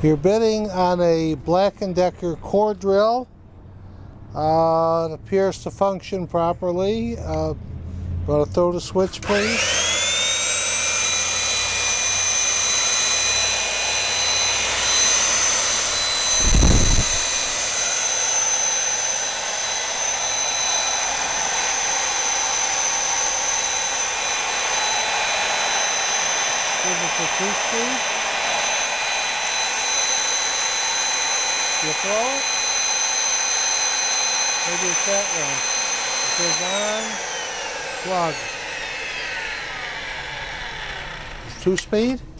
You're bidding on a Black & Decker core drill. It appears to function properly. Want to throw the switch, please? Give it the 2-speed. You throw it? Maybe it's that one. It says on, plug. It's 2-speed.